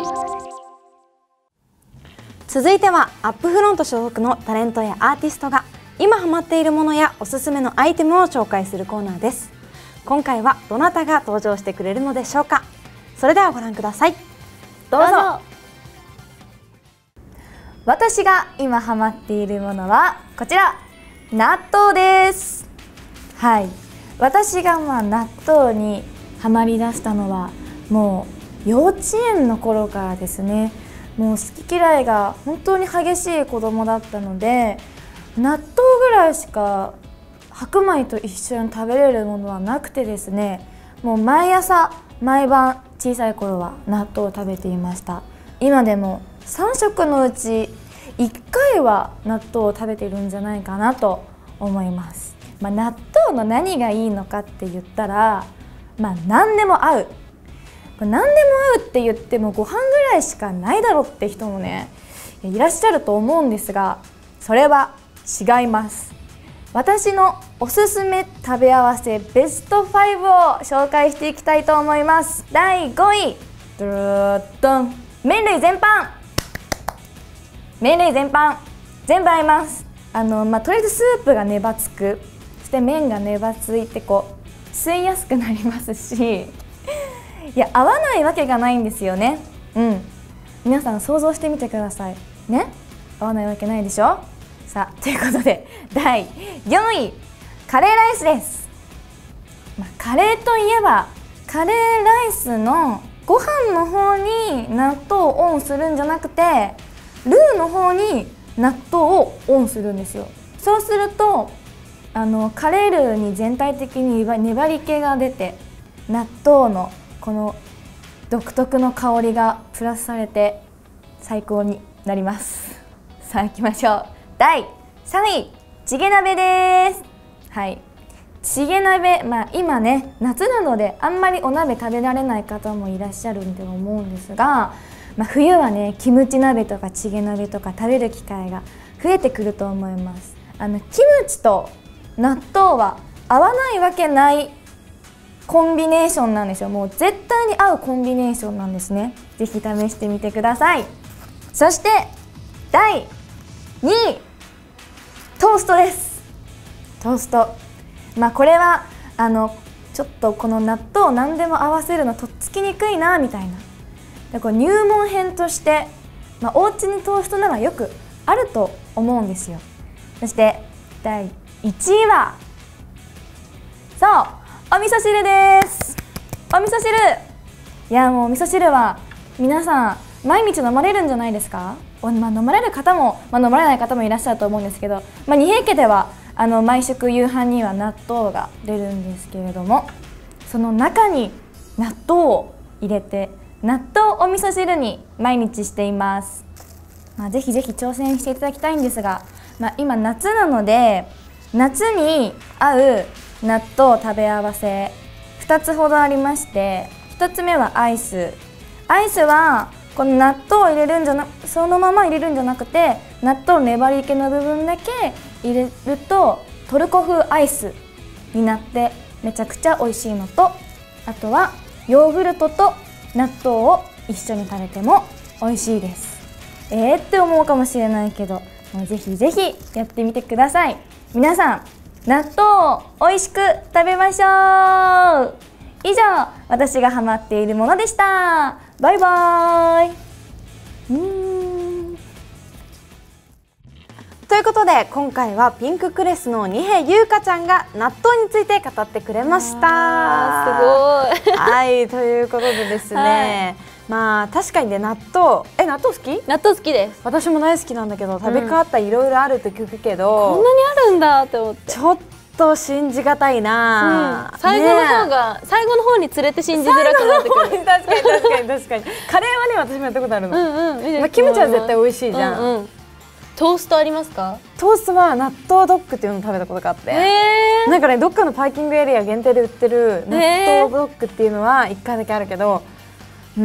続いてはアップフロント所属のタレントやアーティストが今ハマっているものやおすすめのアイテムを紹介するコーナーです。今回はどなたが登場してくれるのでしょうか。それではご覧ください。どうぞ。 どうぞ。私が今ハマっているものはこちら、納豆です。はい、私がまあ納豆にハマりだしたのはもう幼稚園の頃からですね。もう好き嫌いが本当に激しい子供だったので、納豆ぐらいしか白米と一緒に食べれるものはなくてですね、もう毎朝毎晩小さい頃は納豆を食べていました。今でもさん食のうちいっかいは納豆を食べてるんじゃないかなと思います。まあ、納豆の何がいいのかって言ったら、まあ何でも合う。何でも合うって言ってもご飯ぐらいしかないだろうって人もねいらっしゃると思うんですが、それは違います。私のおすすめ食べ合わせベストファイブを紹介していきたいと思います。だいごい、ドゥルドン。麺類全般麺類全般全部合います。あの、まあ、とりあえずスープが粘つく、そして麺が粘ついてこう吸いやすくなりますしいや合わないわけがないんですよね。うん、皆さん想像してみてくださいね。合わないわけないでしょ。さあということでだいよんい、カレーライスです。まあ、カレーといえばカレーライスのご飯の方に納豆をオンするんじゃなくてルーの方に納豆をオンするんですよ。そうするとあのカレールーに全体的に粘り気が出て、納豆のこの独特の香りがプラスされて最高になります。さあ行きましょう。だいさんい、チゲ鍋です。はい、チゲ鍋、まあ今ね夏なのであんまりお鍋食べられない方もいらっしゃるんで思うんですが、まあ、冬はねキムチ鍋とかチゲ鍋とか食べる機会が増えてくると思います。あのキムチと納豆は合わないわけないコンビネーションなんですよ。もう絶対に合うコンビネーションなんですね。ぜひ試してみてください。そしてだいにい、トーストです。トースト、まあこれはあのちょっとこの納豆を何でも合わせるのとっつきにくいなみたいな、でこう入門編として、まあ、お家にトーストならよくあると思うんですよ。そしてだいいちいはそうお味噌汁です。お味噌汁、いやもうお味噌汁は皆さん毎日飲まれるんじゃないですか。お、まあ、飲まれる方も、まあ、飲まれない方もいらっしゃると思うんですけど、まあ、二平家ではあの毎食夕飯には納豆が出るんですけれども、その中に納豆を入れて納豆お味噌汁に毎日しています。まあ、ぜひぜひ挑戦していただきたいんですが、まあ、今夏なので夏に合う納豆食べ合わせふたつほどありまして、ひとつめはアイス。アイスはこの納豆を入れるんじゃなそのまま入れるんじゃなくて、納豆の粘り気の部分だけ入れるとトルコ風アイスになってめちゃくちゃ美味しいのと、あとはヨーグルトと納豆を一緒に食べても美味しいです。えーって思うかもしれないけど、もうぜひぜひやってみてください。皆さん納豆を美味しく食べましょう。以上、私がハマっているものでした。バイバーイ。うーんということで今回はピンククレスの二瓶優香ちゃんが納豆について語ってくれました。 すごいはいということでですね、はい、まあ確かにね納豆え納豆好き？ 納豆好きです。 私も大好きなんだけど、食べ変わったいろいろあるって聞くけど、 こんなにあるんだって思って、 ちょっと信じがたいな、 うん、最後の方が、ね、最後の方に連れて信じづらくなってくる。 確かに確かに確かにカレーはね私もやったことあるの。うんうん、まあ、キムチは絶対美味しいじゃん。うんうん、 トーストありますか？ トーストは納豆ドッグっていうのを食べたことがあって、なんかねどっかのパーキングエリア限定で売ってる納豆ドッグっていうのはいっかいだけあるけど、うん、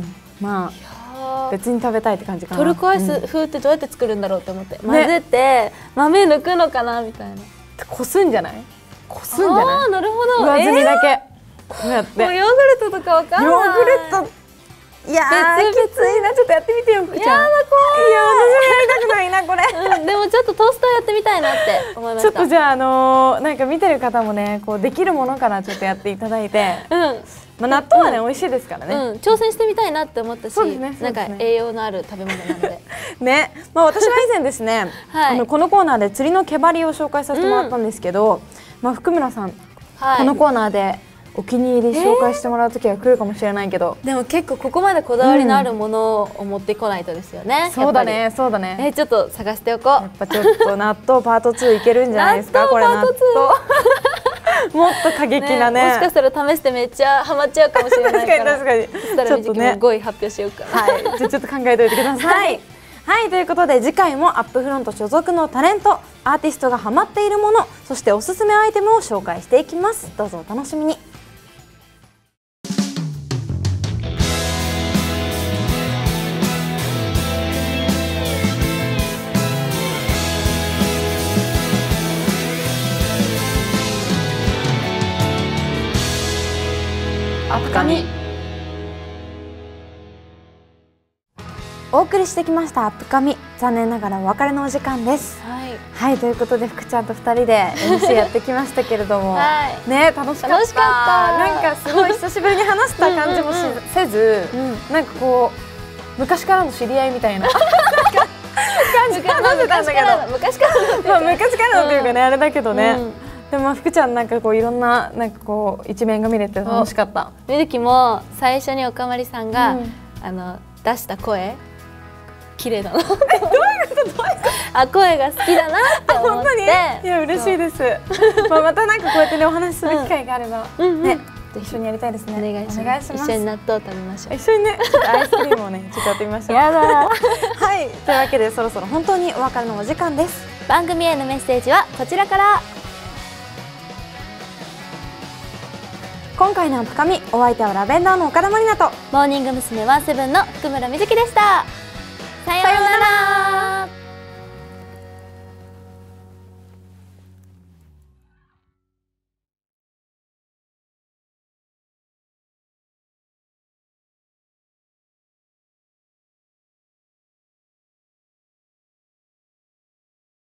まあ別に食べたいって感じかな。 トルコアイス風ってどうやって作るんだろうって思って、混ぜて豆抜くのかなみたいな。 こすんじゃない？こすんじゃない？ あーなるほど。 上澄みだけ、こうやってもうヨーグルトとかわかんない。 ヨーグルトいやーきついな。ちょっとやってみてよ福ちゃん。 やだ怖い。 いや私もやりたくないなこれ、 うん、でもちょっとトースターやってみたいなって思いました。 ちょっとじゃああのー、なんか見てる方もねこうできるものからちょっとやっていただいて、 うん、 まあ納豆はね、うん、美味しいですからね、 うん、挑戦してみたいなって思ったし、 ねね、 なんか栄養のある食べ物なんでね、まあ私は以前ですね、はい、あのこのコーナーで釣りの毛針を紹介させてもらったんですけど、うん、まあ福村さん、はい、このコーナーでお気に入り紹介してもらう時が来るかもしれないけど、 えー、でも結構ここまでこだわりのあるものを持ってこないとですよね、 うん、そうだねそうだね、 えー、ちょっと探しておこう。 やっぱちょっと納豆パートツーいけるんじゃないですかこれ納豆もっと過激な ね, ねもしかしたら試してめっちゃハマっちゃうかもしれないから確かに確かにそしたらみずきもごい発表しようか、 はいじゃあちょっと考えておいてくださいはい、ということで次回もアップフロント所属のタレントアーティストがハマっているものそしておすすめアイテムを紹介していきます。どうぞお楽しみに。アップカミお送りしてきましたアップカミ、残念ながらお別れのお時間です。はい、はい、ということで福ちゃんとふたりで エムシー やってきましたけれども、はい、ね楽しかった。楽しかったなんかすごい久しぶりに話した感じもしせず、うん、なんかこう昔からの知り合いみたいな感じで話してたんだけど昔からの昔からのっていうかね、うん、あれだけどね、うんでも福ちゃんなんかこういろんななんかこう一面が見れて楽しかった。 みずきも最初におかまりさんが、うん、あの出した声綺麗だな。どういうことどういうこと？あ声が好きだなって思って。本当に？いや嬉しいです。まあまたなんかこうやってねお話しする機会があれば、うん、ね一緒にやりたいですね。 お願いします。一緒に納豆食べましょう。 一緒にねちょっとアイスクリームをねちょっとやってみましょう。 やだ。 はいというわけでそろそろ本当にお別れのお時間です。 番組へのメッセージはこちらから。 今回のアップカミ、お相手はラベンダーの岡田まりなとモーニング娘。ワンセブンの福村みずきでした。さようなら。